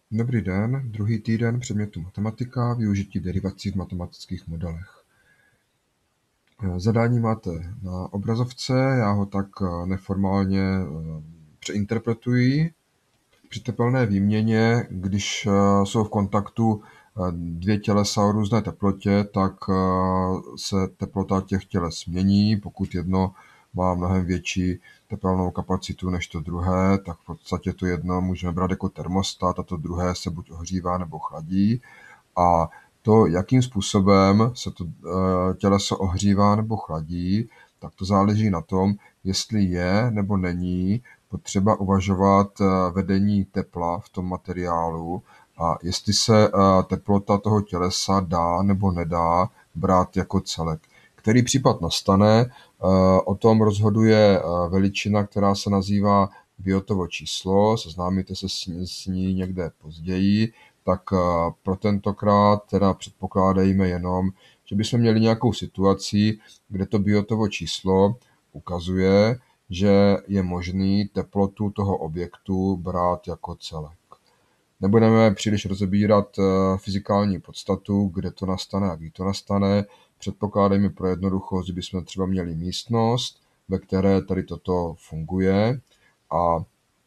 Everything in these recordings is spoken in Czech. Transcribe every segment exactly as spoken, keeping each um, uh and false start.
Dobrý den, druhý týden předmětu matematika, využití derivací v matematických modelech. Zadání máte na obrazovce, já ho tak neformálně přeinterpretuji. Při tepelné výměně, když jsou v kontaktu dvě tělesa o různé teplotě, tak se teplota těch těles mění. Pokud jedno má mnohem větší tepelnou kapacitu než to druhé, tak v podstatě to jedno můžeme brát jako termostat a to druhé se buď ohřívá nebo chladí. A to, jakým způsobem se to těleso ohřívá nebo chladí, tak to záleží na tom, jestli je nebo není potřeba uvažovat vedení tepla v tom materiálu a jestli se teplota toho tělesa dá nebo nedá brát jako celek. Který případ nastane, o tom rozhoduje veličina, která se nazývá Biottovo číslo, seznámíte se s ní někde později, tak pro tentokrát teda předpokládejme jenom, že bychom měli nějakou situaci, kde to Biottovo číslo ukazuje, že je možný teplotu toho objektu brát jako celek. Nebudeme příliš rozebírat fyzikální podstatu, kde to nastane a kdy to nastane. Předpokládejme pro jednoduchost, že bychom třeba měli místnost, ve které tady toto funguje a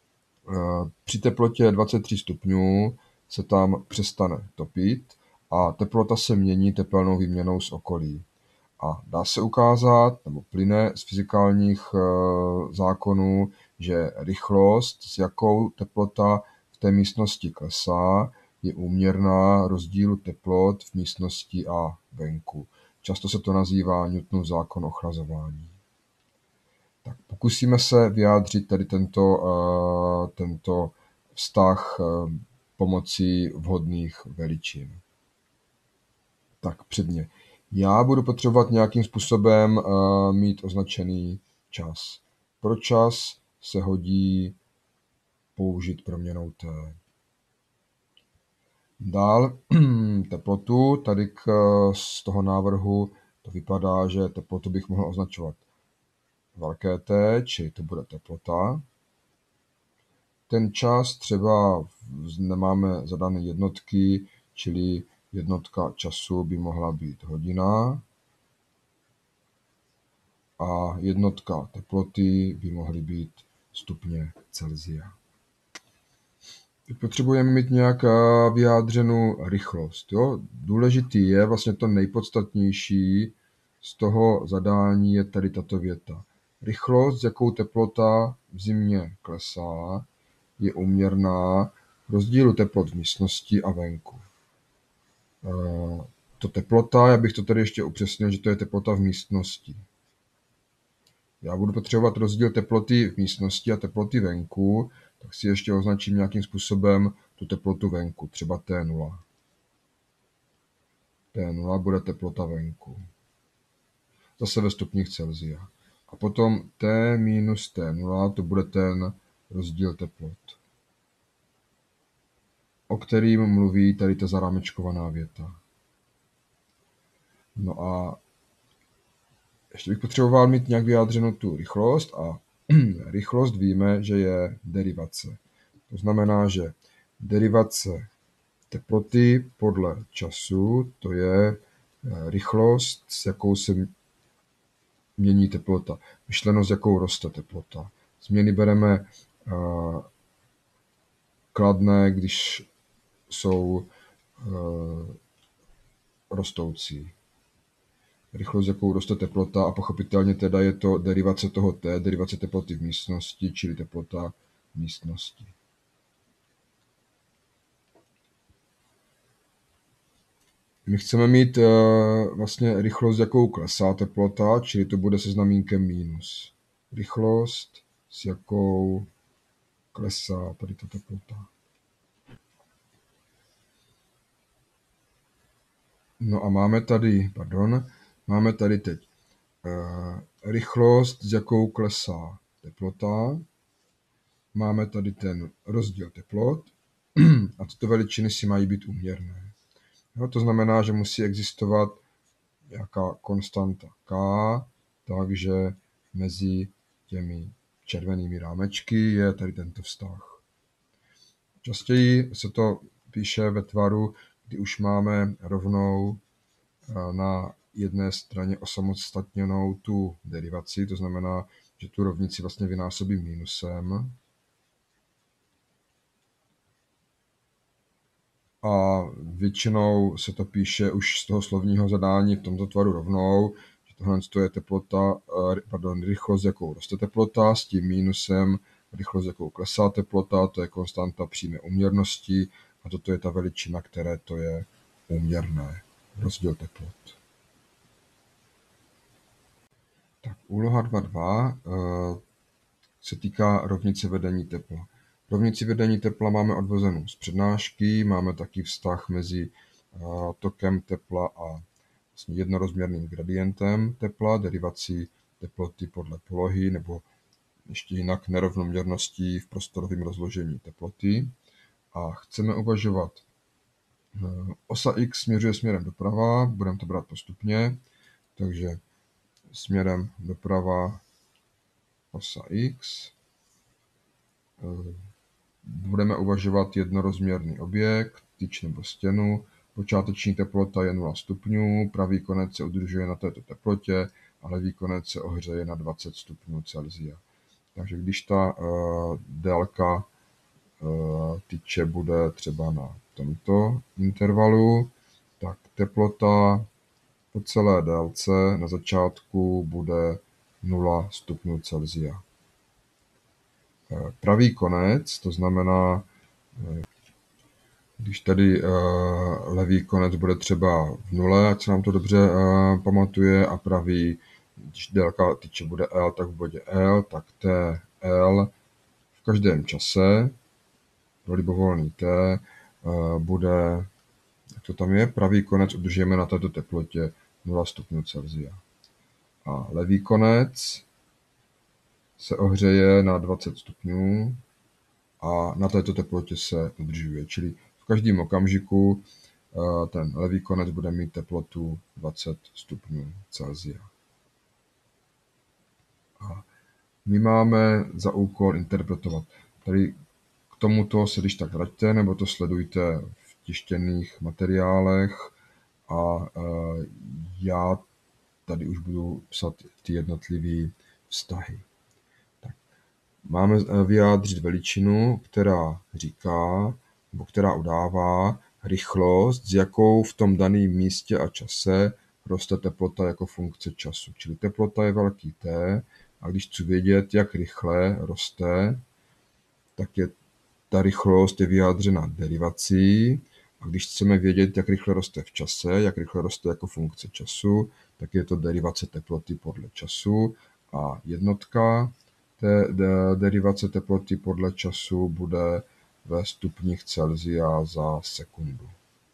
při teplotě dvacet tři stupňů se tam přestane topit a teplota se mění tepelnou výměnou s okolí. A dá se ukázat, nebo plyne z fyzikálních zákonů, že rychlost, s jakou teplota v té místnosti klesá, je úměrná rozdílu teplot v místnosti a venku. Často se to nazývá Newtonův zákon ochlazování. Tak pokusíme se vyjádřit tady tento, tento vztah pomocí vhodných veličin. Tak předně. Já budu potřebovat nějakým způsobem uh, mít označený čas. Pro čas se hodí použít proměnnou T. Dál teplotu. Tady k, z toho návrhu to vypadá, že teplotu bych mohl označovat velké T, čili to bude teplota. Ten čas třeba nemáme zadané jednotky, čili jednotka času by mohla být hodina a jednotka teploty by mohly být stupně Celsia. Teď potřebujeme mít nějak vyjádřenou rychlost. Jo? Důležitý je vlastně to nejpodstatnější z toho zadání je tady tato věta. Rychlost, s jakou teplota v zimě klesá, je úměrná rozdílu teplot v místnosti a venku. To teplota, já bych to tady ještě upřesnil, že to je teplota v místnosti. Já budu potřebovat rozdíl teploty v místnosti a teploty venku, tak si ještě označím nějakým způsobem tu teplotu venku, třeba T nula. T nula bude teplota venku. Zase ve stupních Celsia. A potom T minus T nula, to bude ten rozdíl teplot, o kterým mluví tady ta zarámečkovaná věta. No a ještě bych potřeboval mít nějak vyjádřenou tu rychlost a rychlost víme, že je derivace. To znamená, že derivace teploty podle času, to je rychlost, s jakou se mění teplota. Myšleno, s jakou roste teplota. Změny bereme uh, kladné, když jsou uh, rostoucí. Rychlost, jakou roste teplota a pochopitelně teda je to derivace toho T, derivace teploty v místnosti, čili teplota v místnosti. My chceme mít uh, vlastně rychlost, jakou klesá teplota, čili to bude se znamínkem mínus. Rychlost, s jakou klesá tady ta teplota. No a máme tady, pardon, máme tady teď uh, rychlost, s jakou klesá teplota. Máme tady ten rozdíl teplot a tyto veličiny si mají být úměrné. No, to znamená, že musí existovat nějaká konstanta K, takže mezi těmi červenými rámečky je tady tento vztah. Častěji se to píše ve tvaru, kdy už máme rovnou na jedné straně osamostatněnou tu derivaci, to znamená, že tu rovnici vlastně vynásobím minusem. A většinou se to píše už z toho slovního zadání v tomto tvaru rovnou, že tohle je teplota, pardon, rychlost, jakou roste teplota, s tím mínusem rychlost, jakou klesá teplota, to je konstanta přímé úměrnosti a toto je ta veličina, které to je úměrné, rozdíl teplot. Tak, úloha dva dva se týká rovnice vedení tepla. Rovnici vedení tepla máme odvozenou z přednášky, máme taky vztah mezi tokem tepla a vlastně jednorozměrným gradientem tepla, derivací teploty podle polohy, nebo ještě jinak nerovnoměrností v prostorovém rozložení teploty. A chceme uvažovat. Osa x směřuje směrem doprava, budeme to brát postupně, takže směrem doprava osa x. Budeme uvažovat jednorozměrný objekt, tyč nebo stěnu. Počáteční teplota je nula stupňů, pravý konec se udržuje na této teplotě a levý konec se ohřeje na dvacet stupňů Celsia. Takže když ta uh, délka uh, tyče bude třeba na tomto intervalu, tak teplota po celé délce na začátku bude nula stupňů Celsia. Pravý konec, to znamená, když tady uh, levý konec bude třeba v nule, ať se nám to dobře uh, pamatuje, a pravý, když délka tyče bude L, tak v bodě L, tak T, L v každém čase, pro libovolný T, uh, bude, jak to tam je, pravý konec udržíme na této teplotě nula stupňů Celsia. A levý konec se ohřeje na dvacet stupňů a na této teplotě se udržuje. Čili v každém okamžiku ten levý konec bude mít teplotu dvacet stupňů Celsia. A my máme za úkol interpretovat. Tady k tomuto se když tak vraťte, nebo to sledujte v tištěných materiálech a já tady už budu psat ty jednotlivé vztahy. Máme vyjádřit veličinu, která říká, nebo která udává rychlost, s jakou v tom daném místě a čase roste teplota jako funkce času. Čili teplota je velký T a když chci vědět, jak rychle roste, tak je ta rychlost je vyjádřena derivací. A když chceme vědět, jak rychle roste v čase, jak rychle roste jako funkce času, tak je to derivace teploty podle času a jednotka té derivace teploty podle času bude ve stupních Celsia za sekundu.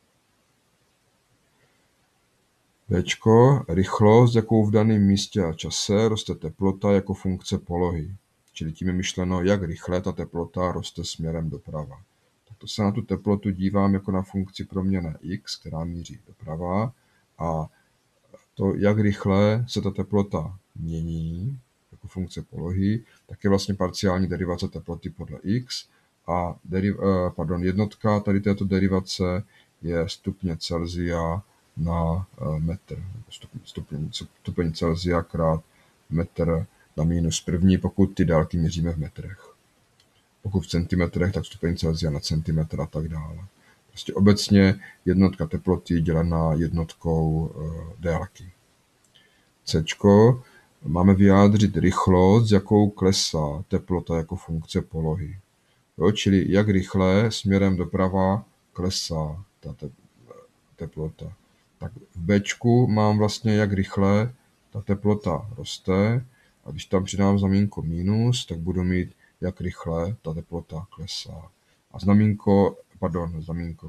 Bčko, rychlost, jakou v daném místě a čase roste teplota jako funkce polohy. Čili tím je myšleno, jak rychle ta teplota roste směrem doprava. Tak to se na tu teplotu dívám jako na funkci proměnné x, která míří doprava. A to, jak rychle se ta teplota mění, jako funkce polohy, tak je vlastně parciální derivace teploty podle x a deriv, pardon, jednotka tady této derivace je stupně Celsia na metr, stupeň, stupeň, stupeň Celsia krát metr na minus první, pokud ty délky měříme v metrech. Pokud v centimetrech, tak stupeň Celsia na centimetr a tak dále. Prostě obecně jednotka teploty dělená jednotkou délky. Cčko, máme vyjádřit rychlost, jakou klesá teplota jako funkce polohy. Jo, čili jak rychle směrem doprava klesá ta teplota. Tak v Bčku mám vlastně, jak rychle ta teplota roste a když tam přidám znamínko minus, tak budu mít, jak rychle ta teplota klesá. A znamínko, pardon, znamínko,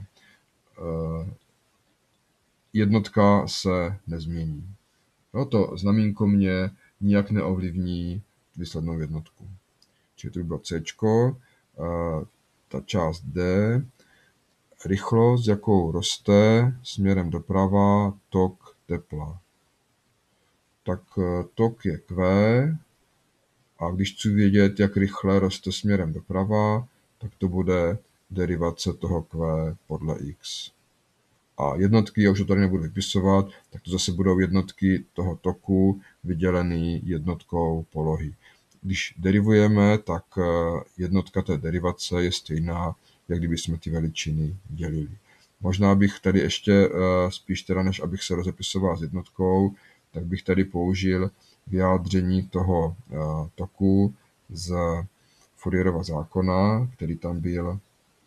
jednotka se nezmění. No to znamínko mě nijak neovlivní výslednou jednotku. Čili to by bylo C, ta část D, rychlost, jakou roste směrem doprava tok tepla. Tak tok je Q a když chci vědět, jak rychle roste směrem doprava, tak to bude derivace toho Q podle X. A jednotky, já už to tady nebudu vypisovat, tak to zase budou jednotky toho toku vydělený jednotkou polohy. Když derivujeme, tak jednotka té derivace je stejná, jak kdyby jsme ty veličiny dělili. Možná bych tady ještě, spíš teda než abych se rozepisoval s jednotkou, tak bych tady použil vyjádření toho toku z Fourierova zákona, který tam byl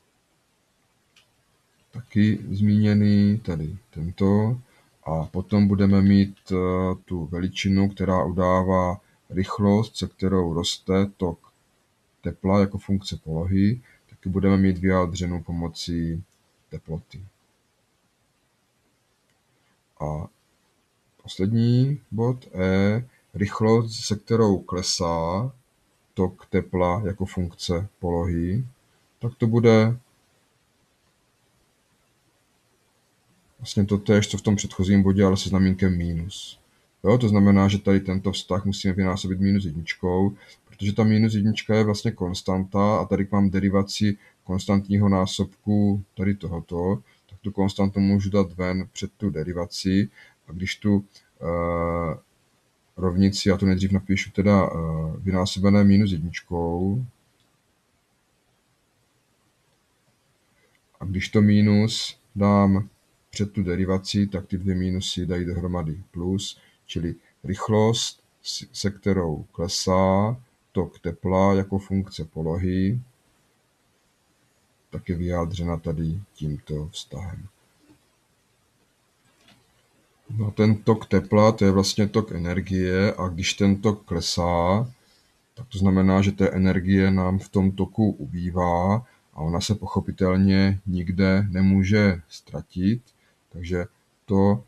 taky zmíněný, tady tento. A potom budeme mít tu veličinu, která udává rychlost, se kterou roste tok tepla jako funkce polohy, taky budeme mít vyjádřenou pomocí teploty. A poslední bod E, rychlost, se kterou klesá tok tepla jako funkce polohy, tak to bude vlastně to též, co v tom předchozím bodě, ale se znamínkem mínus. Jo, to znamená, že tady tento vztah musíme vynásobit minus jedničkou, protože ta minus jednička je vlastně konstanta a tady mám derivaci konstantního násobku tady tohoto, tak tu konstantu můžu dát ven před tu derivaci a když tu uh, rovnici, já to nejdřív napíšu teda uh, vynásobené minus jedničkou, a když to minus dám před tu derivaci, tak ty dvě mínusy dají dohromady plus, čili rychlost, se kterou klesá tok tepla jako funkce polohy, tak je vyjádřena tady tímto vztahem. No, ten tok tepla, to je vlastně tok energie a když ten tok klesá, tak to znamená, že té energie nám v tom toku ubývá a ona se pochopitelně nikde nemůže ztratit, takže to,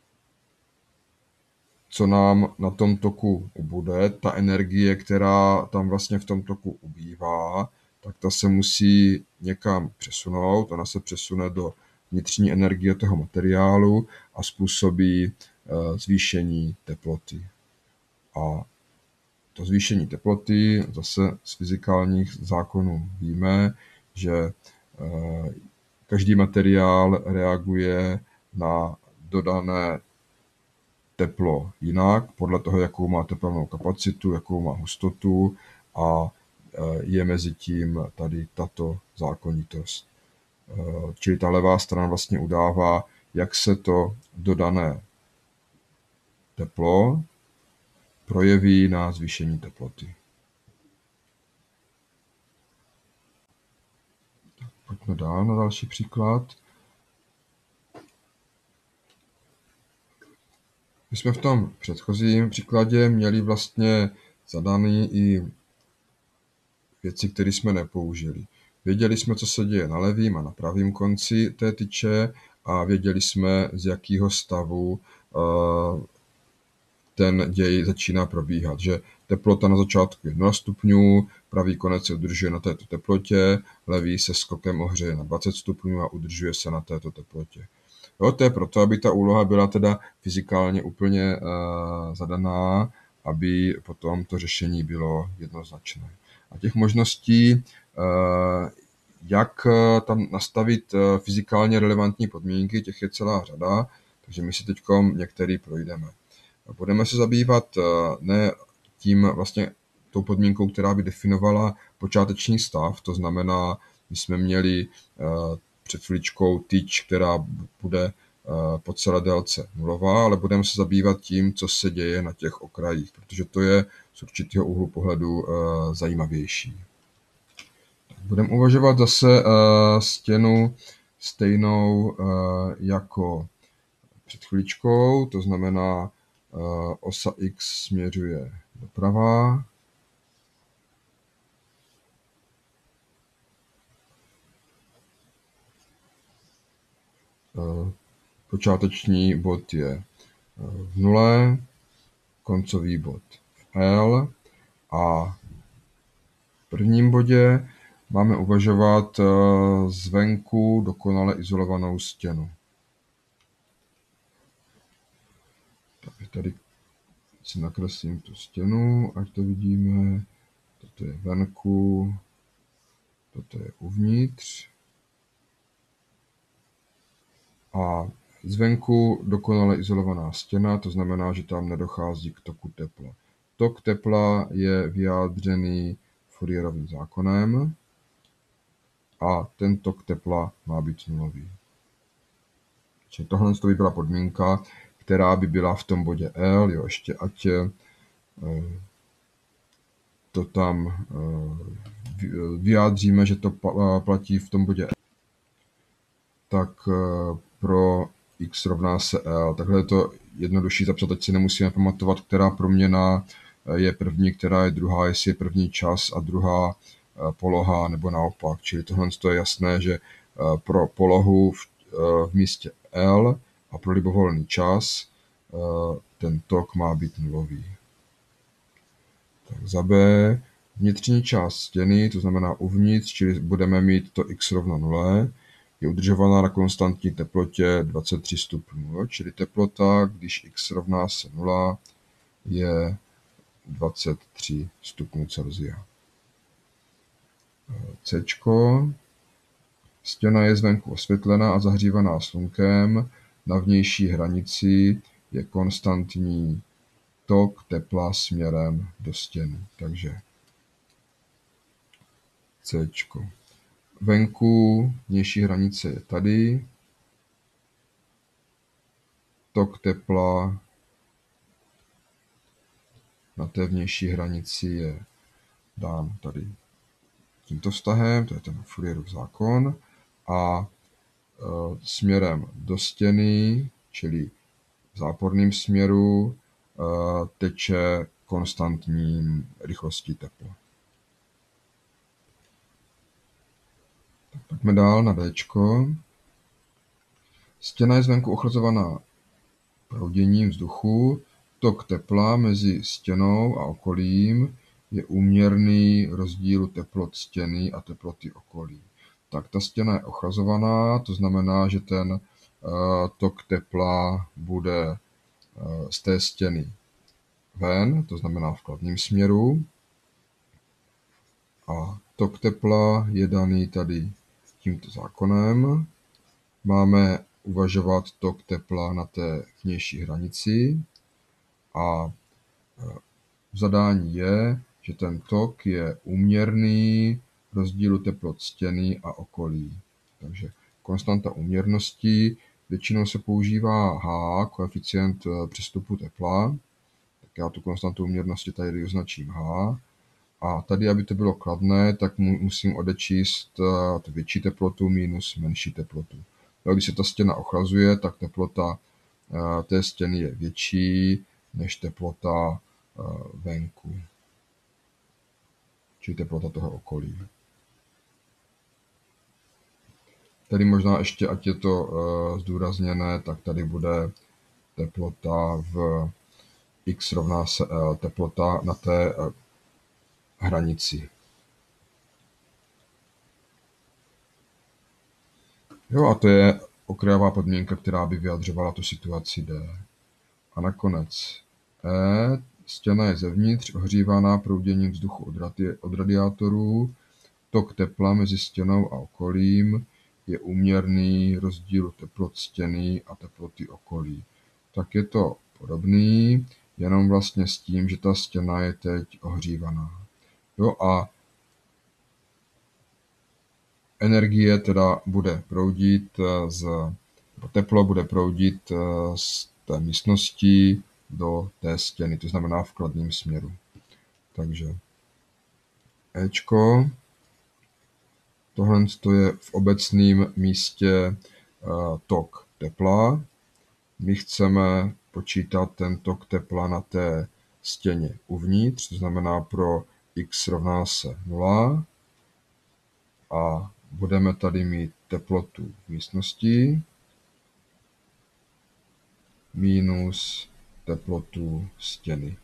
co nám na tom toku ubude, ta energie, která tam vlastně v tom toku ubývá, tak ta se musí někam přesunout, ona se přesune do vnitřní energie toho materiálu a způsobí zvýšení teploty. A to zvýšení teploty, zase z fyzikálních zákonů víme, že každý materiál reaguje na dodané teplo jinak, podle toho, jakou má tepelnou kapacitu, jakou má hustotu a je mezi tím tady tato zákonitost. Čili ta levá strana vlastně udává, jak se to dodané teplo projeví na zvýšení teploty. Tak pojďme dál na další příklad. My jsme v tom předchozím příkladě měli vlastně zadaný i věci, které jsme nepoužili. Věděli jsme, co se děje na levém a na pravém konci té tyče a věděli jsme, z jakého stavu ten děj začíná probíhat. Že teplota na začátku je nula stupňů, pravý konec se udržuje na této teplotě, levý se skokem ohřeje na dvacet stupňů a udržuje se na této teplotě. Jo, to je proto, aby ta úloha byla teda fyzikálně úplně uh, zadaná, aby potom to řešení bylo jednoznačné. A těch možností, uh, jak tam nastavit uh, fyzikálně relevantní podmínky, těch je celá řada, takže my si teď některý projdeme. Budeme se zabývat uh, ne tím vlastně tou podmínkou, která by definovala počáteční stav, to znamená, my jsme měli uh, před chviličkou tyč, která bude po celé délce nulová, ale budeme se zabývat tím, co se děje na těch okrajích, protože to je z určitého úhlu pohledu zajímavější. Budeme uvažovat zase stěnu stejnou jako před chviličkou, to znamená osa X směřuje doprava, počáteční bod je v nule, koncový bod v L a v prvním bodě máme uvažovat zvenku dokonale izolovanou stěnu. Tak tady si nakreslím tu stěnu, ať to vidíme. Toto je venku, toto je uvnitř. A zvenku dokonale izolovaná stěna, to znamená, že tam nedochází k toku tepla. Tok tepla je vyjádřený Fourierovým zákonem a ten tok tepla má být nulový. Čili tohle by byla podmínka, která by byla v tom bodě L, jo, ještě ať to tam vyjádříme, že to platí v tom bodě L, tak pro x rovná se L. Takhle je to jednodušší zapsat, ať si nemusíme pamatovat, která proměna je první, která je druhá, jestli je první čas a druhá poloha, nebo naopak. Čili tohle je jasné, že pro polohu v, v místě L a pro libovolný čas ten tok má být nulový. Tak za B vnitřní část stěny, to znamená uvnitř, čili budeme mít to x rovno nule, je udržovaná na konstantní teplotě dvacet tři stupňů, čili teplota, když x rovná se nula, je dvacet tři stupňů Celsia. C. Stěna je zvenku osvětlená a zahřívaná slunkem, na vnější hranici je konstantní tok tepla směrem do stěny. Takže C. Venku vnější hranice je tady. Tok tepla na té vnější hranici je dán tady tímto vztahem, to je ten Fourierův zákon. A e, směrem do stěny, čili v záporném směru, e, teče konstantní rychlostí tepla. Tak pojďme dál na D. Stěna je zvenku ochlazovaná prouděním vzduchu. Tok tepla mezi stěnou a okolím je úměrný rozdílu teplot stěny a teploty okolí. Tak ta stěna je ochlazovaná, to znamená, že ten uh, tok tepla bude uh, z té stěny ven, to znamená v kladném směru. A tok tepla je daný tady tímto zákonem. Máme uvažovat tok tepla na té vnější hranici a v zadání je, že ten tok je úměrný rozdílu teplot stěny a okolí. Takže konstanta úměrnosti, většinou se používá H, koeficient přestupu tepla, tak já tu konstantu úměrnosti tady označím H. A tady, aby to bylo kladné, tak musím odečíst tu větší teplotu minus menší teplotu. Když se ta stěna ochlazuje, tak teplota té stěny je větší než teplota venku, či teplota toho okolí. Tady možná ještě, ať je to zdůrazněné, tak tady bude teplota v x rovná se L, teplota na té hranici. Jo, a to je okrajová podmínka, která by vyjadřovala tu situaci D. A nakonec E, stěna je zevnitř ohřívaná prouděním vzduchu od, radi- od radiátorů, tok tepla mezi stěnou a okolím je úměrný rozdílu teplot stěny a teploty okolí. Tak je to podobný, jenom vlastně s tím, že ta stěna je teď ohřívaná. Jo, a energie teda bude proudit z, teplo bude proudit z té místnosti do té stěny, to znamená v kladném směru. Takže Ečko, tohle je v obecném místě tok tepla. My chceme počítat ten tok tepla na té stěně uvnitř, to znamená pro x rovná se nula. A budeme tady mít teplotu v místnosti minus teplotu stěny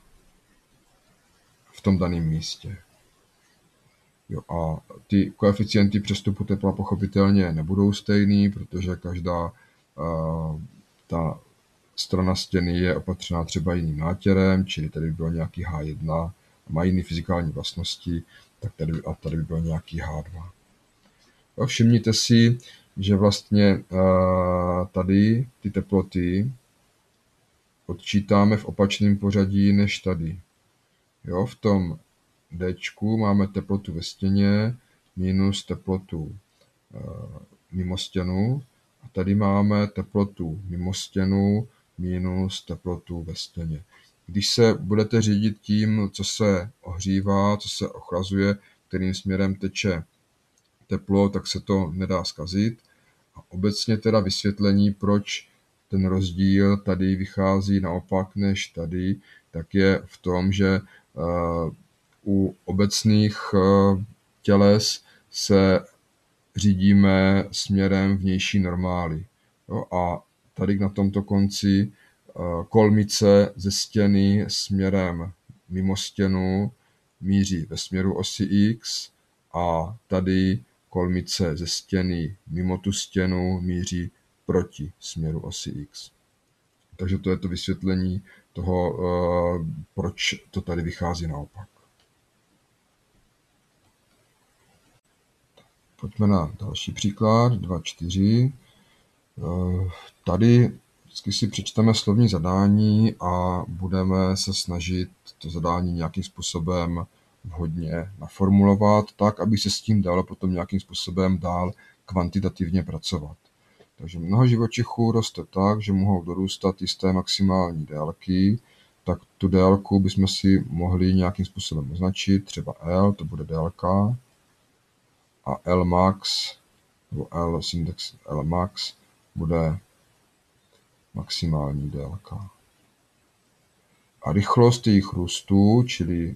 v tom daném místě. Jo, a ty koeficienty přestupu tepla pochopitelně nebudou stejný, protože každá uh, ta strana stěny je opatřená třeba jiným nátěrem, čili tady by bylo nějaký H jedna, má jiné fyzikální vlastnosti, tak tady, a tady by bylo nějaký H dva. A všimněte si, že vlastně tady ty teploty odčítáme v opačném pořadí než tady. Jo, v tom D máme teplotu ve stěně minus teplotu mimo stěnu a tady máme teplotu mimo stěnu minus teplotu ve stěně. Když se budete řídit tím, co se ohřívá, co se ochlazuje, kterým směrem teče teplo, tak se to nedá zkazit. A obecně teda vysvětlení, proč ten rozdíl tady vychází naopak než tady, tak je v tom, že u obecných těles se řídíme směrem vnější normály. Jo, a tady na tomto konci kolmice ze stěny směrem mimo stěnu míří ve směru osy X a tady kolmice ze stěny mimo tu stěnu míří proti směru osy X. Takže to je to vysvětlení toho, proč to tady vychází naopak. Pojďme na další příklad, dva čtyři. Tady vždycky si přečteme slovní zadání a budeme se snažit to zadání nějakým způsobem vhodně naformulovat, tak, aby se s tím dalo potom nějakým způsobem dál kvantitativně pracovat. Takže mnoho živočichů roste tak, že mohou dorůstat jisté maximální délky, tak tu délku bychom si mohli nějakým způsobem označit, třeba L, to bude délka, a L max, nebo L s index L max, bude maximální délka. A rychlost jejich růstu, čili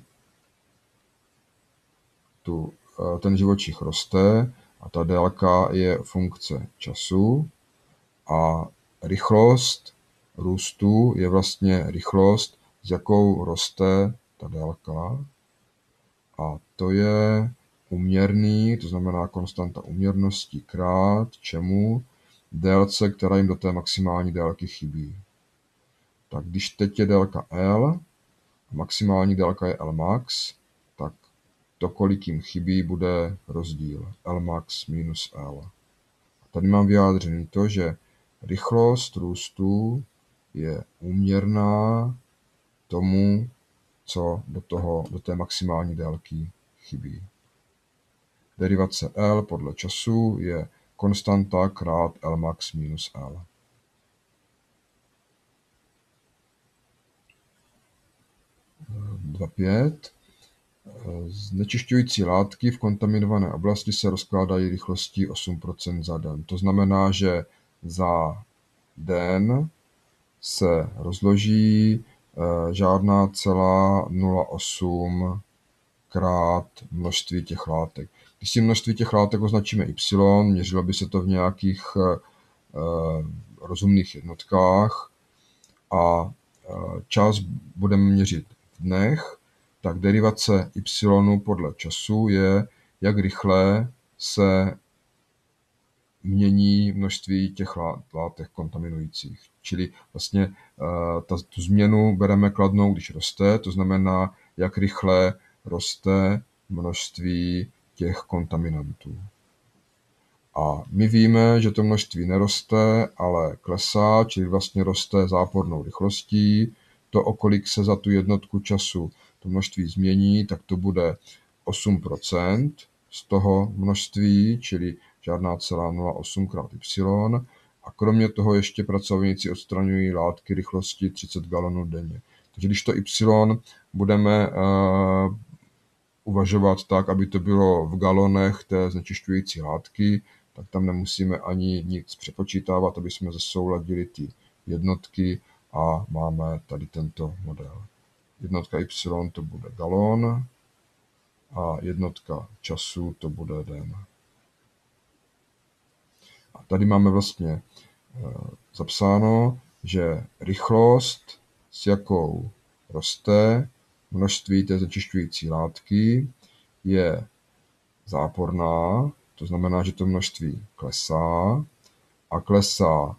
tu, ten živočich roste a ta délka je funkce času a rychlost růstu je vlastně rychlost, s jakou roste ta délka a to je uměrný, to znamená konstanta uměrnosti krát čemu? Délce, která jim do té maximální délky chybí. Tak když teď je délka L, a maximální délka je L max, tak to, kolik jim chybí, bude rozdíl L max minus L. A tady mám vyjádřený to, že rychlost růstu je úměrná tomu, co do, toho, do té maximální délky chybí. Derivace L podle času je konstanta krát L max minus L. dva pět. Znečišťující látky v kontaminované oblasti se rozkládají rychlostí osm procent za den. To znamená, že za den se rozloží žádná celá nula celá osm krát množství těch látek. Když si množství těch látek označíme y, měřilo by se to v nějakých eh, rozumných jednotkách a čas budeme měřit v dnech, tak derivace y podle času je, jak rychle se mění množství těch látek kontaminujících. Čili vlastně ta, tu změnu bereme kladnou, když roste, to znamená, jak rychle roste množství těch kontaminantů. A my víme, že to množství neroste, ale klesá, čili vlastně roste zápornou rychlostí. To, o kolik se za tu jednotku času to množství změní, tak to bude osm procent z toho množství, čili žádná celá nula celá osm krát y. A kromě toho ještě pracovníci odstraňují látky rychlosti třicet galonů denně. Takže když to y budeme uh, uvažovat tak, aby to bylo v galonech té znečišťující látky, tak tam nemusíme ani nic přepočítávat, aby jsme zesouladili ty jednotky a máme tady tento model. Jednotka y to bude galon a jednotka času to bude den. A tady máme vlastně zapsáno, že rychlost, s jakou roste množství té znečišťující látky, je záporná, to znamená, že to množství klesá a klesá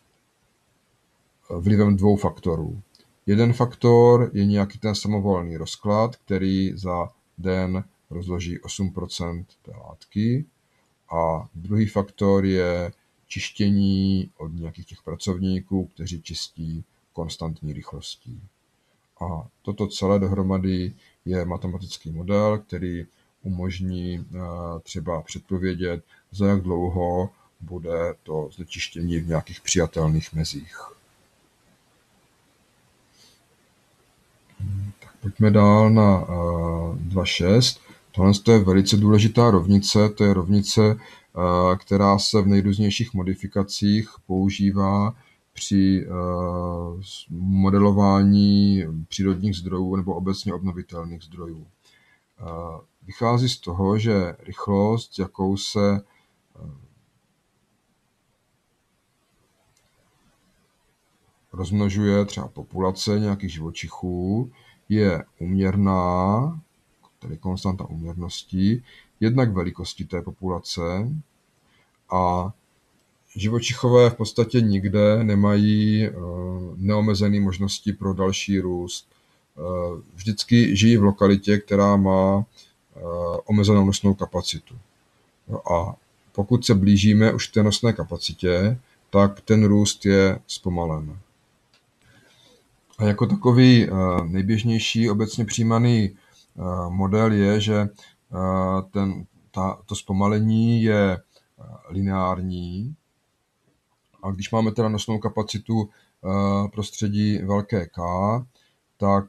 vlivem dvou faktorů. Jeden faktor je nějaký ten samovolný rozklad, který za den rozloží osm procent té látky A druhý faktor je čištění od nějakých těch pracovníků, kteří čistí konstantní rychlostí. A toto celé dohromady je matematický model, který umožní třeba předpovědět, za jak dlouho bude to znečištění v nějakých přijatelných mezích. Tak pojďme dál na dva tečka šest. Tohle je velice důležitá rovnice, to je rovnice, která se v nejrůznějších modifikacích používá při modelování přírodních zdrojů nebo obecně obnovitelných zdrojů. Vychází z toho, že rychlost, jakou se rozmnožuje třeba populace nějakých živočichů, je úměrná, tedy konstanta úměrnosti, jednak velikosti té populace, a živočichové v podstatě nikde nemají neomezené možnosti pro další růst. Vždycky žijí v lokalitě, která má omezenou nosnou kapacitu. A pokud se blížíme už k té nosné kapacitě, tak ten růst je zpomalen. A jako takový nejběžnější obecně přijímaný model je, že ten, ta, to zpomalení je lineární. A když máme teda nosnou kapacitu prostředí velké K, tak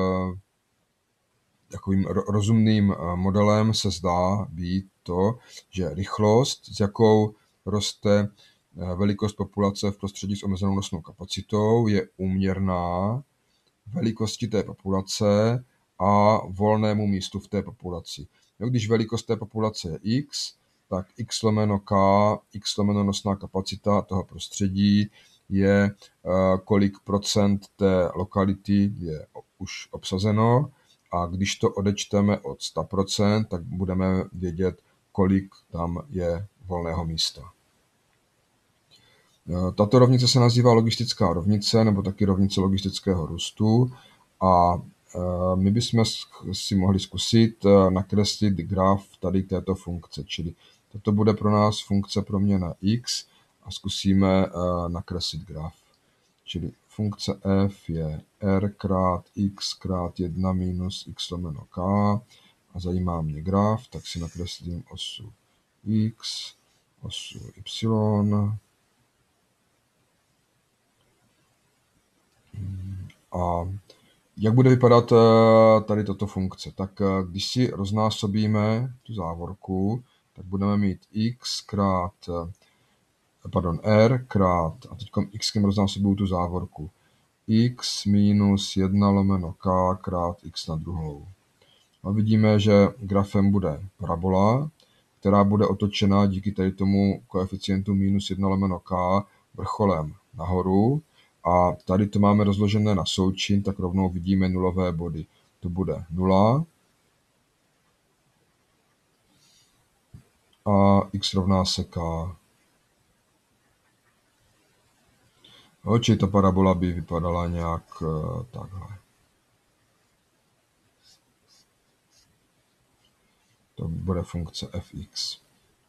takovým rozumným modelem se zdá být to, že rychlost, s jakou roste velikost populace v prostředí s omezenou nosnou kapacitou, je úměrná velikosti té populace a volnému místu v té populaci. Když velikost té populace je x, tak x lomeno k, x lomeno nosná kapacita toho prostředí je, kolik procent té lokality je už obsazeno, a když to odečteme od sto procent, tak budeme vědět, kolik tam je volného místa. Tato rovnice se nazývá logistická rovnice nebo taky rovnice logistického růstu, a my bychom si mohli zkusit nakreslit graf tady této funkce, čili toto bude pro nás funkce proměnná x a zkusíme nakreslit graf. Čili funkce f je r krát x krát jedna minus x lomeno k a zajímá mě graf, tak si nakreslím osu x, osu y a jak bude vypadat tady tato funkce? Tak když si roznásobíme tu závorku, tak budeme mít x krát, pardon, r krát, a teď x roznásobuju tu závorku, x minus jedna lomeno k krát x na druhou. A vidíme, že grafem bude parabola, která bude otočena díky tady tomu koeficientu minus jedna lomeno k vrcholem nahoru. A tady to máme rozložené na součin, tak rovnou vidíme nulové body. To bude nula a x rovná se k. No, čili ta parabola by vypadala nějak uh, takhle. To bude funkce fx.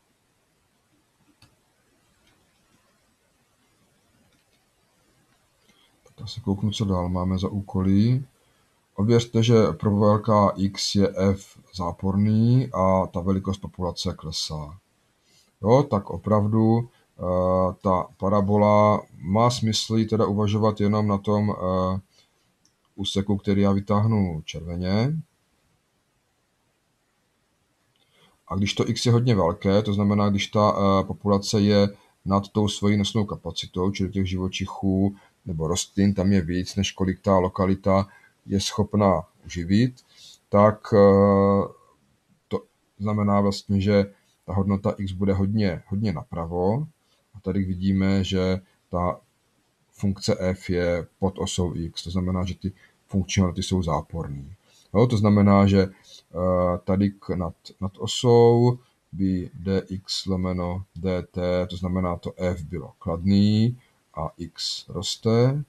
Tak se kouknu, co dál máme za úkoly. Ověřte, že pro velká x je f záporný a ta velikost populace klesá. Jo, tak opravdu uh, ta parabola má smysl ji teda uvažovat jenom na tom uh, úseku, který já vytáhnu červeně. A když to x je hodně velké, to znamená, když ta uh, populace je nad tou svojí nosnou kapacitou, čili těch živočichů nebo rostlin tam je víc, než kolik ta lokalita je schopná uživit, tak uh, to znamená vlastně, že ta hodnota x bude hodně, hodně napravo. A tady vidíme, že ta funkce f je pod osou x, to znamená, že ty funkční hodnoty jsou záporné. No, to znamená, že uh, tady nad, nad osou by dx lomeno dt, to znamená, to f bylo kladný a x roste.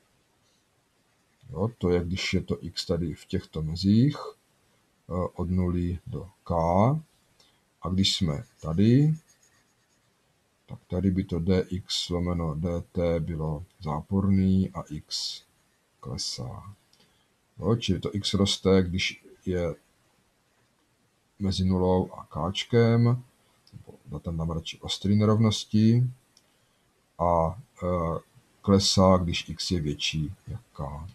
Jo, to je, když je to x tady v těchto mezích uh, od nuly do k. A když jsme tady, tak tady by to dx lomeno dt bylo záporný a x klesá. No, čili to x roste, když je mezi nulou a káčkem, tam dám radši ostrý nerovnosti, a e, klesá, když x je větší jak k.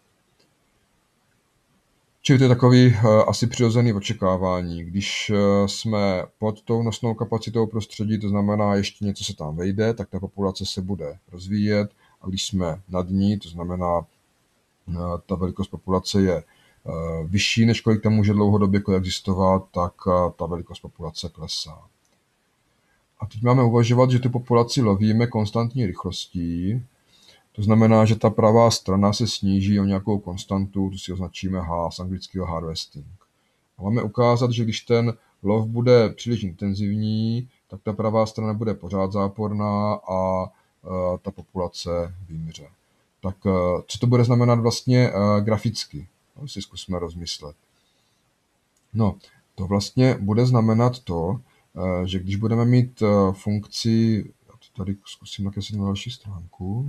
Čili to je takový uh, asi přirozený očekávání. Když uh, jsme pod tou nosnou kapacitou prostředí, to znamená, ještě něco se tam vejde, tak ta populace se bude rozvíjet, a když jsme nad ní, to znamená, uh, ta velikost populace je uh, vyšší, než kolik tam může dlouhodobě koexistovat, tak uh, ta velikost populace klesá. A teď máme uvažovat, že tu populaci lovíme konstantní rychlostí. To znamená, že ta pravá strana se sníží o nějakou konstantu, tu si označíme H z anglického harvesting. A máme ukázat, že když ten lov bude příliš intenzivní, tak ta pravá strana bude pořád záporná a e, ta populace vymře. Tak e, co to bude znamenat vlastně e, graficky? No, si zkusme rozmyslet. No, to vlastně bude znamenat to, e, že když budeme mít e, funkci, já to tady zkusím nakreslit na další stránku,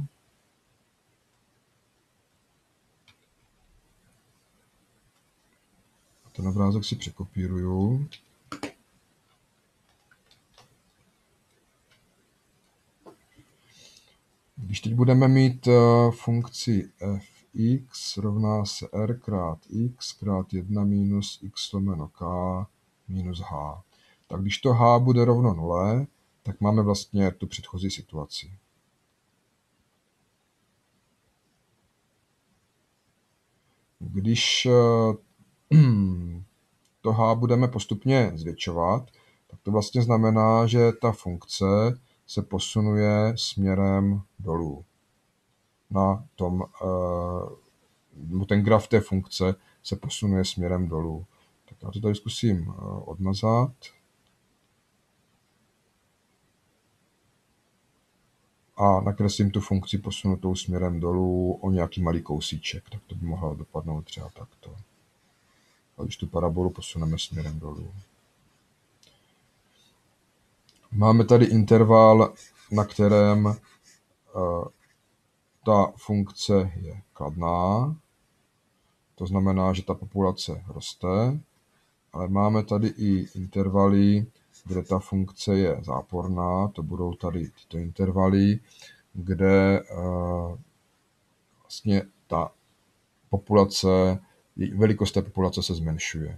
ten obrázek si překopíruju. Když teď budeme mít funkci fx rovná se r krát x krát jedna minus x lomeno k minus h, tak když to h bude rovno nule, tak máme vlastně tu předchozí situaci. Když to h budeme postupně zvětšovat, tak to vlastně znamená, že ta funkce se posunuje směrem dolů. Na tom, ten graf té funkce se posunuje směrem dolů. Tak já to tady zkusím odmazat. A nakreslím tu funkci posunutou směrem dolů o nějaký malý kousíček. Tak to by mohlo dopadnout třeba takto. A když tu parabolu posuneme směrem dolů. Máme tady interval, na kterém ta funkce je kladná, to znamená, že ta populace roste, ale máme tady i intervaly, kde ta funkce je záporná, to budou tady tyto intervaly, kde uh, vlastně ta populace, velikost té populace se zmenšuje.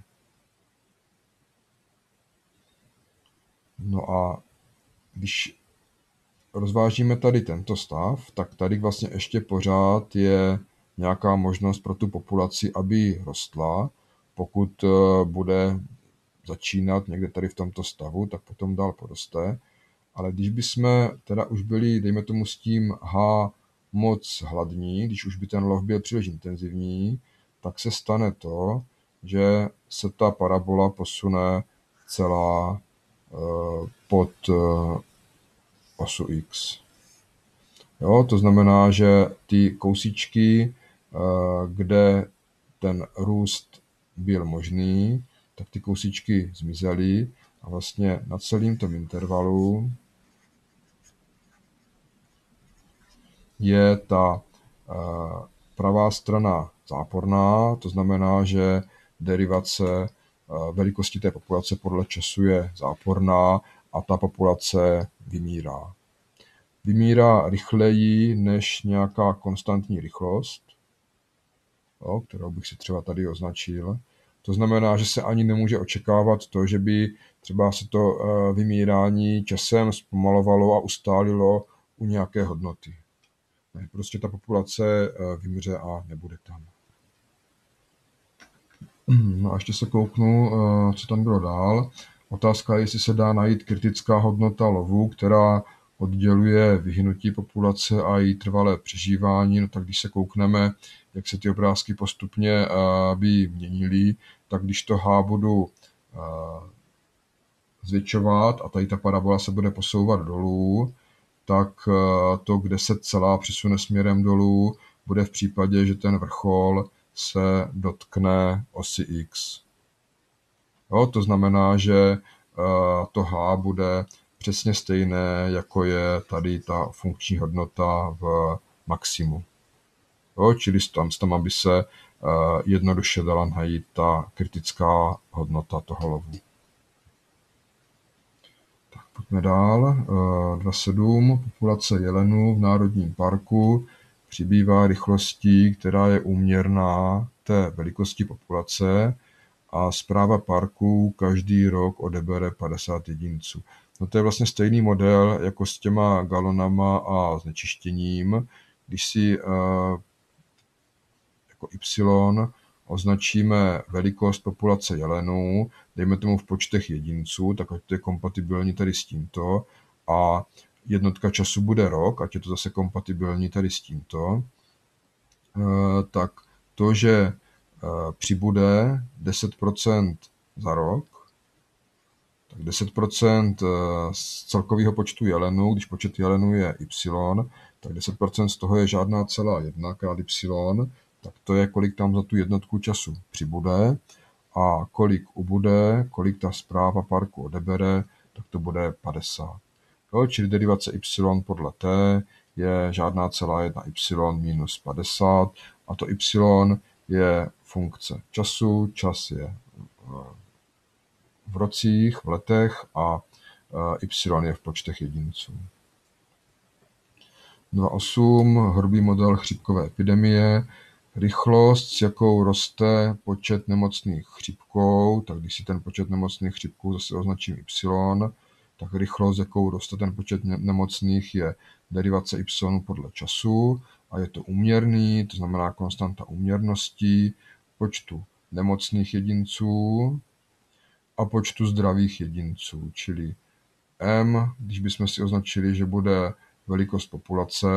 No a když rozvážíme tady tento stav, tak tady vlastně ještě pořád je nějaká možnost pro tu populaci, aby rostla. Pokud bude začínat někde tady v tomto stavu, tak potom dál poroste. Ale když bychom teda už byli, dejme tomu, s tím H moc hladní, když už by ten lov byl příliš intenzivní, tak se stane to, že se ta parabola posune celá pod osu X. Jo, to znamená, že ty kousíčky, kde ten růst byl možný, tak ty kousíčky zmizely a vlastně na celém tom intervalu je ta pravá strana záporná, to znamená, že derivace velikosti té populace podle času je záporná a ta populace vymírá. Vymírá rychleji než nějaká konstantní rychlost, jo, kterou bych si třeba tady označil. To znamená, že se ani nemůže očekávat to, že by třeba se to vymírání časem zpomalovalo a ustálilo u nějaké hodnoty. Ne, prostě ta populace vymře a nebude tam. No a ještě se kouknu, co tam bylo dál. Otázka je, jestli se dá najít kritická hodnota lovu, která odděluje vyhynutí populace a její trvalé přežívání. No tak když se koukneme, jak se ty obrázky postupně by měnily, tak když to H budu zvětšovat a tady ta parabola se bude posouvat dolů, tak to, kde se celá přesune směrem dolů, bude v případě, že ten vrchol se dotkne osy X. Jo, to znamená, že to H bude přesně stejné, jako je tady ta funkční hodnota v maximu. Jo, čili tam, tam, aby se uh, jednoduše dala najít ta kritická hodnota toho lovu. Tak pojďme dál. Uh, dva sedm. Populace jelenů v Národním parku přibývá rychlostí, která je úměrná té velikosti populace a správa parku každý rok odebere padesát jedinců. No to je vlastně stejný model jako s těma galonama a znečištěním. Když si uh, jako Y označíme velikost populace jelenů, dejme tomu v počtech jedinců, tak ať to je kompatibilní tady s tímto, a jednotka času bude rok, ať je to zase kompatibilní tady s tímto, tak to, že přibude deset procent za rok, tak deset procent z celkového počtu jelenů, když počet jelenů je Y, tak deset procent z toho je žádná celá jedna krát Y, tak to je, kolik tam za tu jednotku času přibude, a kolik ubude, kolik ta správa parku odebere, tak to bude padesát. Jo, čili derivace Y podle T je žádná celá jedna Y minus padesát, a to Y je funkce času, čas je v rocích, v letech, a Y je v počtech jedinců. dva osm. Hrubý model chřipkové epidemie. Rychlost, s jakou roste počet nemocných chřipkou, tak když si ten počet nemocných chřipkou zase označím Y, tak rychlost, jakou roste ten počet nemocných, je derivace Y podle času a je to úměrný, to znamená konstanta úměrnosti počtu nemocných jedinců a počtu zdravých jedinců, čili M, když bychom si označili, že bude velikost populace,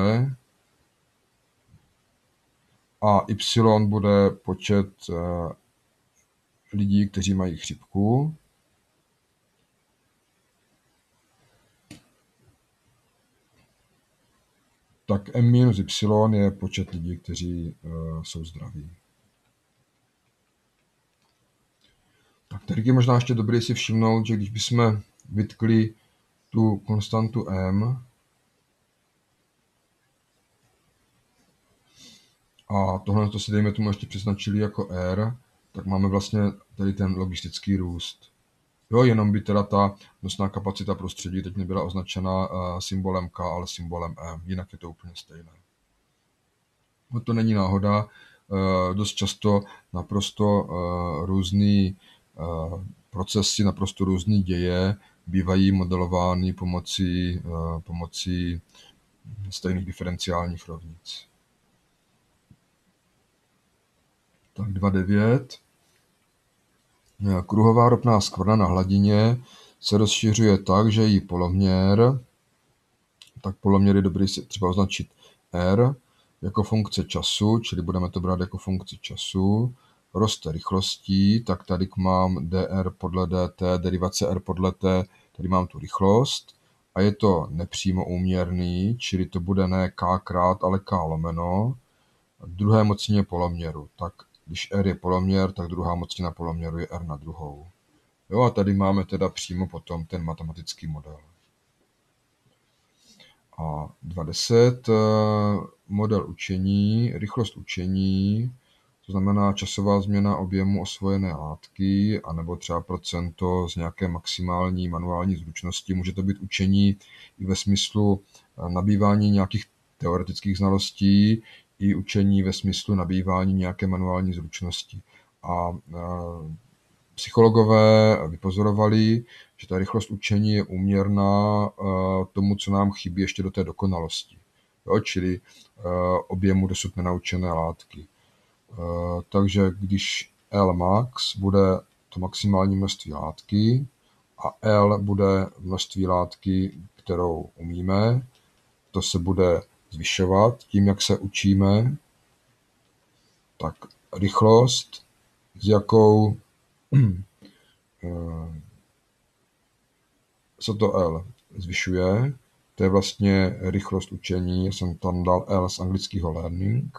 a Y bude počet lidí, kteří mají chřipku. Tak M minus Y je počet lidí, kteří jsou zdraví. Tak tady je možná ještě dobré si všimnout, že když bychom vytkli tu konstantu M a tohle to si dejme tomu ještě přeznačili jako R, tak máme vlastně tady ten logistický růst. Jo, jenom by teda ta nosná kapacita prostředí teď nebyla označena symbolem K, ale symbolem M, jinak je to úplně stejné. No to není náhoda, dost často naprosto různý procesy, naprosto různý děje bývají modelovány pomocí, pomocí stejných diferenciálních rovnic. Tak dva devět. Kruhová ropná skvrna na hladině se rozšiřuje tak, že její poloměr, tak poloměr je dobrý si třeba označit R jako funkce času, čili budeme to brát jako funkci času, roste rychlostí, tak tady mám dr podle dt, derivace r podle t, tady mám tu rychlost a je to nepřímo úměrný, čili to bude ne k krát, ale k lomeno druhé mocnině poloměru. Tak když r je poloměr, tak druhá mocnina poloměru je r na druhou. Jo, a tady máme teda přímo potom ten matematický model. A dva deset. Model učení, rychlost učení, to znamená časová změna objemu osvojené látky, anebo třeba procento z nějaké maximální manuální zručnosti. Může to být učení i ve smyslu nabývání nějakých teoretických znalostí, i učení ve smyslu nabývání nějaké manuální zručnosti. A psychologové vypozorovali, že ta rychlost učení je úměrná tomu, co nám chybí ještě do té dokonalosti. Jo, čili objemu dosud nenaučené látky. Takže když L max bude to maximální množství látky a L bude množství látky, kterou umíme, to se bude zvyšovat tím, jak se učíme, tak rychlost, s jakou se to L zvyšuje, to je vlastně rychlost učení, já jsem tam dal L z anglického learning,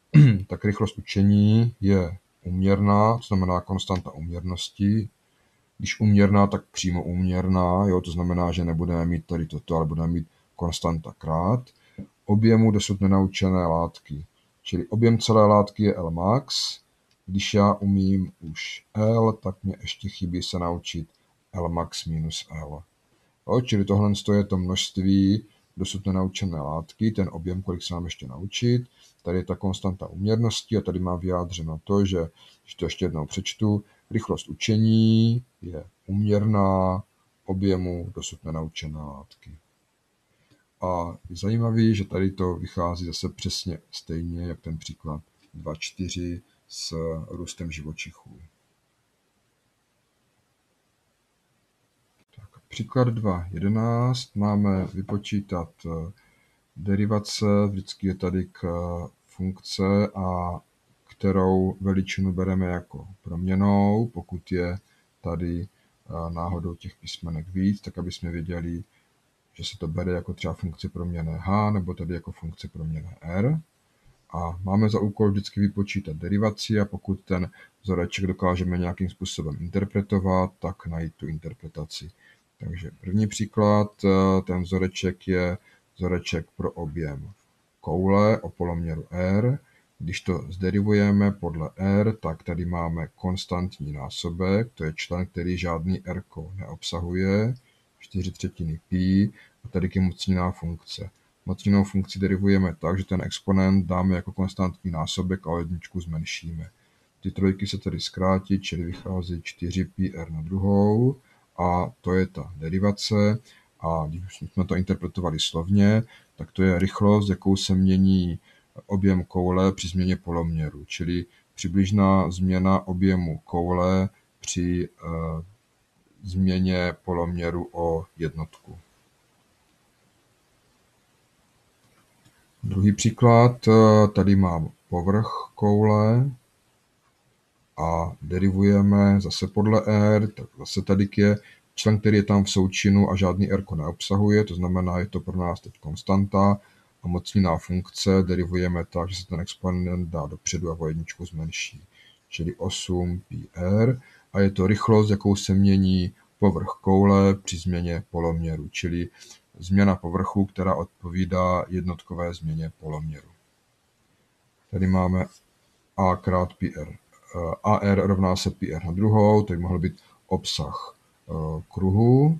tak rychlost učení je úměrná, to znamená konstanta úměrnosti, Když úměrná, tak přímo úměrná, jo, to znamená, že nebudeme mít tady toto, ale budeme mít konstanta krát objemu dosud nenaučené látky. Čili objem celé látky je L max. Když já umím už L, tak mě ještě chybí se naučit L max minus L. Jo, čili tohle je to množství dosud nenaučené látky, ten objem, kolik se nám ještě naučit. Tady je ta konstanta úměrnosti a tady mám vyjádřeno to, že, když to ještě jednou přečtu, rychlost učení je úměrná objemu dosud nenaučené látky. A je zajímavý, že tady to vychází zase přesně stejně, jak ten příklad dva čtyři s růstem živočichů. Tak, příklad dva jedenáct máme vypočítat derivace, vždycky je tady k funkce, a kterou veličinu bereme jako proměnnou, pokud je tady náhodou těch písmenek víc, tak aby jsme věděli, že se to bere jako třeba funkce proměnné h, nebo tady jako funkce proměnné r. A máme za úkol vždycky vypočítat derivaci a pokud ten vzoreček dokážeme nějakým způsobem interpretovat, tak najít tu interpretaci. Takže první příklad, ten vzoreček je vzoreček pro objem koule o poloměru r. Když to zderivujeme podle r, tak tady máme konstantní násobek, to je člen, který žádný r neobsahuje, čtyři třetiny pi, a tady je mocniná funkce. Mocninou funkci derivujeme tak, že ten exponent dáme jako konstantní násobek a o jedničku zmenšíme. Ty trojky se tady zkrátí, čili vychází čtyři pi r na druhou, a to je ta derivace. A když jsme to interpretovali slovně, tak to je rychlost, jakou se mění objem koule při změně poloměru, čili přibližná změna objemu koule při uh, změně poloměru o jednotku. Druhý příklad, tady mám povrch koule a derivujeme zase podle r, tak zase tady je člen, který je tam v součinu a žádný r neobsahuje, to znamená, je to pro nás teď konstanta a mocniná funkce derivujeme tak, že se ten exponent dá dopředu a o jedničku zmenší, čili osm pi r, a je to rychlost, jakou se mění povrch koule při změně poloměru, čili změna povrchu, která odpovídá jednotkové změně poloměru. Tady máme a krát pi r. ar rovná se pi r na druhou, to by mohl být obsah kruhu.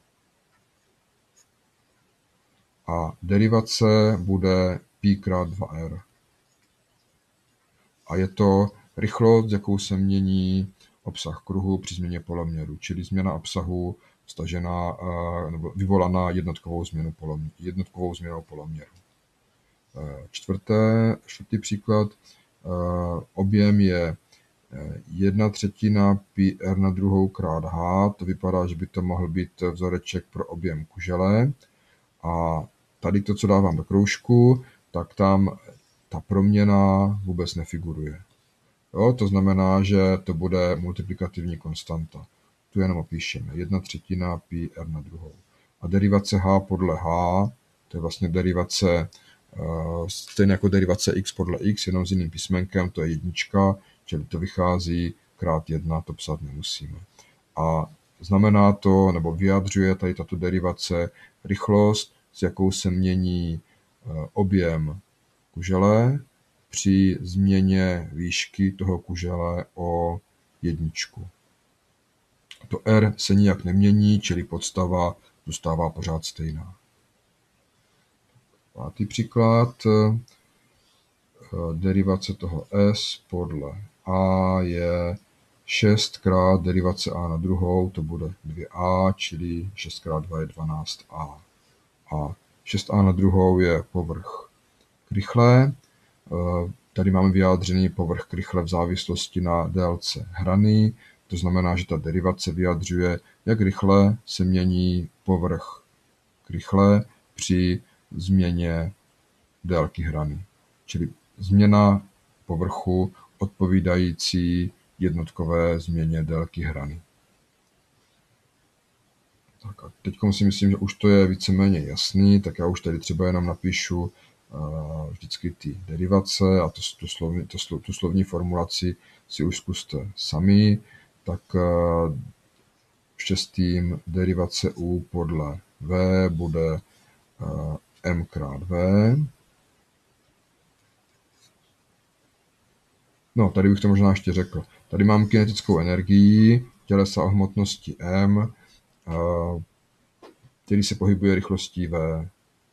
A derivace bude pi krát dva r. A je to rychlost, jakou se mění obsah kruhu při změně poloměru, čili změna obsahu stažená nebo vyvolaná jednotkovou, změnu poloměru, jednotkovou změnou poloměru. Čtvrté, čtvrtý příklad, objem je jedna třetina pi r na druhou krát h, to vypadá, že by to mohl být vzoreček pro objem kužele. A tady to, co dávám do kroužku, tak tam ta proměna vůbec nefiguruje. Jo, to znamená, že to bude multiplikativní konstanta. Tu jenom opíšeme. jedna třetina pi r na druhou. A derivace h podle h, to je vlastně derivace, stejně jako derivace x podle x, jenom s jiným písmenkem, to je jednička, čili to vychází krát jedna, to psát nemusíme. A znamená to, nebo vyjadřuje tady tato derivace rychlost, s jakou se mění objem kužele při změně výšky toho kužele o jedničku. To r se nijak nemění, čili podstava zůstává pořád stejná. Pátý příklad. Derivace toho s podle a je šest krát derivace a na druhou, to bude dvě a, čili šest krát dva je dvanáct a. A šest a na druhou je povrch krychle. Tady máme vyjádřený povrch krychle v závislosti na délce hrany. To znamená, že ta derivace vyjadřuje, jak rychle se mění povrch krychle při změně délky hrany. Čili změna povrchu odpovídající jednotkové změně délky hrany. Tak a teď si myslím, že už to je víceméně jasný, tak já už tady třeba jenom napíšu uh, vždycky ty derivace a to, to slovní, to slo, tu slovní formulaci si už zkuste sami. Tak uh, v šestým derivace U podle V bude M krát V. No, tady bych to možná ještě řekl. Tady mám kinetickou energii tělesa o hmotnosti M, který se pohybuje rychlostí V.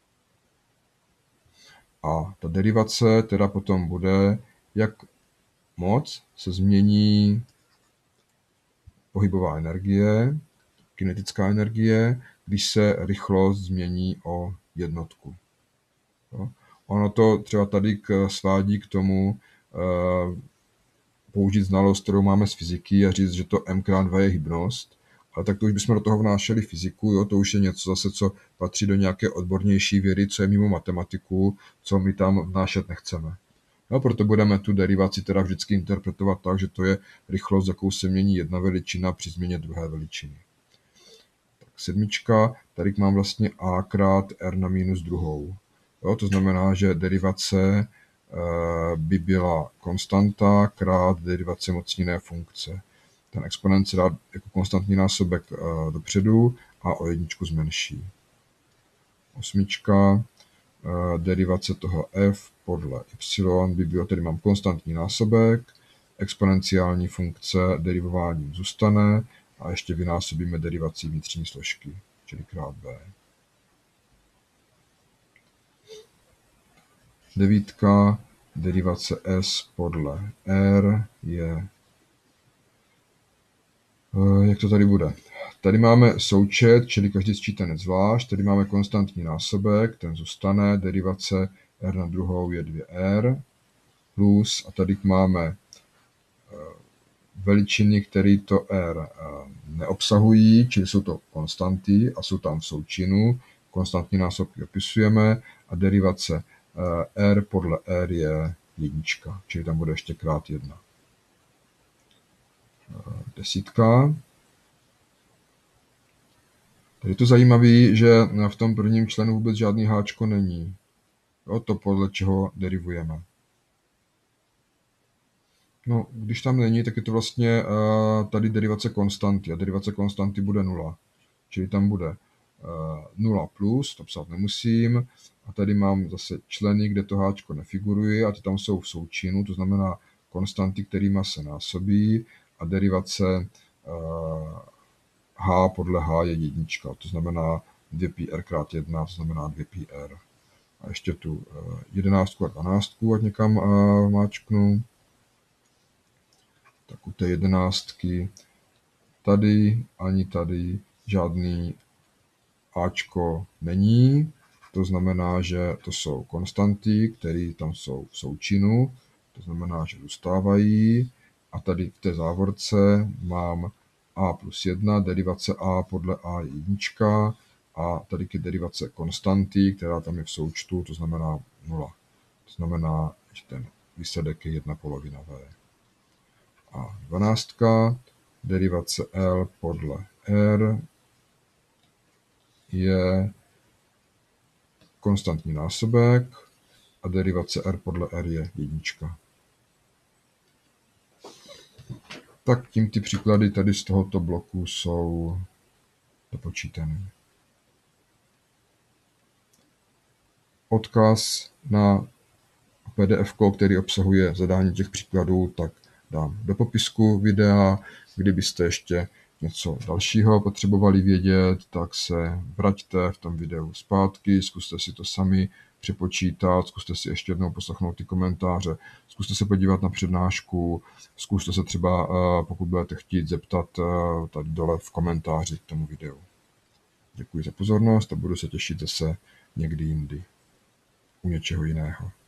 A ta derivace teda potom bude, jak moc se změní pohybová energie, kinetická energie, když se rychlost změní o jednotku. Jo? Ono to třeba tady k, svádí k tomu e, použít znalost, kterou máme z fyziky a říct, že to M krát V je hybnost, ale tak to už bychom do toho vnášeli fyziku, jo? To už je něco zase, co patří do nějaké odbornější vědy, co je mimo matematiku, co my tam vnášet nechceme. No, proto budeme tu derivaci teda vždycky interpretovat tak, že to je rychlost, jakou se mění jedna veličina při změně druhé veličiny. Tak sedmička, tady mám vlastně a krát r na minus druhou. Jo, to znamená, že derivace e, by byla konstanta krát derivace mocninné funkce. Ten exponent se dá jako konstantní násobek e, dopředu a o jedničku zmenší. Osmička, derivace toho f podle y by bylo, tedy mám konstantní násobek, exponenciální funkce derivováním zůstane a ještě vynásobíme derivací vnitřní složky, čili krát b. Devítka, derivace s podle r je, jak to tady bude? Tady máme součet, čili každý sčítanec zvlášť, tady máme konstantní násobek, ten zůstane, derivace r na druhou je dvě r, plus, a tady máme veličiny, které to r neobsahují, čili jsou to konstanty a jsou tam v součinu, konstantní násobky opisujeme a derivace r podle r je jednička, čili tam bude ještě krát jedna. Desítka. Tady je to zajímavé, že v tom prvním členu vůbec žádný háčko není. Jo, to podle čeho derivujeme. No, když tam není, tak je to vlastně uh, tady derivace konstanty. A derivace konstanty bude nula. Čili tam bude uh, nula plus, to psát nemusím. A tady mám zase členy, kde to háčko nefiguruje a ty tam jsou v součinu, to znamená konstanty, kterýma se násobí. A derivace uh, h podle h je jednička, to znamená dvě pi r krát jedna, to znamená dvě pi r. A ještě tu jedenáctku a dvanáctku, ať někam uh, máčknu. Tak u té jedenáctky tady ani tady žádný áčko není, to znamená, že to jsou konstanty, které tam jsou v součinu, to znamená, že zůstávají. A tady v té závorce mám a plus jedna, derivace a podle a je jednička a tady je derivace konstanty, která tam je v součtu, to znamená nula. To znamená, že ten výsledek je jedna polovina v. A dvanáctka, derivace L podle R je konstantní násobek a derivace R podle R je jednička. Tak tím ty příklady tady z tohoto bloku jsou dopočítané. Odkaz na P D F, který obsahuje zadání těch příkladů, tak dám do popisku videa. Kdybyste ještě něco dalšího potřebovali vědět, tak se vraťte v tom videu zpátky, zkuste si to sami přepočítat, zkuste si ještě jednou poslechnout ty komentáře, zkuste se podívat na přednášku, zkuste se třeba, pokud budete chtít, zeptat tady dole v komentáři k tomu videu. Děkuji za pozornost a budu se těšit zase někdy jindy u něčeho jiného.